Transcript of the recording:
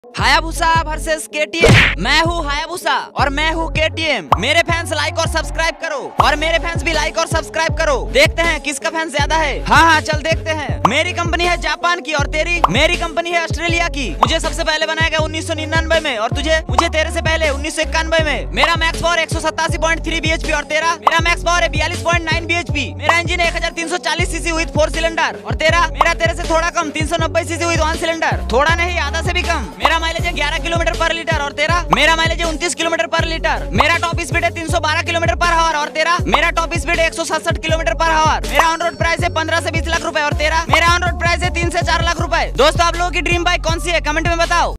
Hayabusa versus KTM. मैं हूँ Hayabusa और मैं हूँ केटीएम। मेरे फैंस लाइक और सब्सक्राइब करो और मेरे फैंस भी लाइक और सब्सक्राइब करो। देखते हैं किसका फैंस ज्यादा है। हाँ चल देखते हैं। मेरी कंपनी है जापान की और तेरी? मेरी कंपनी है ऑस्ट्रेलिया की। मुझे सबसे पहले बनाया गया 1999 में और मुझे तेरे से पहले 1991 में। मेरा मैक्स पावर 187.3 bhp और तेरा? मेरा मैक्स पावर है 42.9 bhp। मेरा इंजन है 1340 सीसी विद 4 सिलेंडर और तेरा? मेरा तेरे से थोड़ा कम 390 सीसी विद 1 सिलेंडर। थोड़ा नहीं, आधा से भी कम। मेरा माइलेज है 11 किलोमीटर पर लीटर और तेरा? मेरा माइलेज है 29 किलोमीटर पर लीटर। मेरा टॉप स्पीड है 312 किलोमीटर पर आवर और तेरा? मेरा टॉप स्पीड है 167 किलोमीटर पर आवर। मेरा ऑन रोड प्राइस है 15 से 20 लाख रुपए और तेरा? मेरा ऑन रोड प्राइस है 3 से 4 लाख रुपए। दोस्तों आप लोगों की ड्रीम बाइक कौन सी है, कमेंट में बताओ।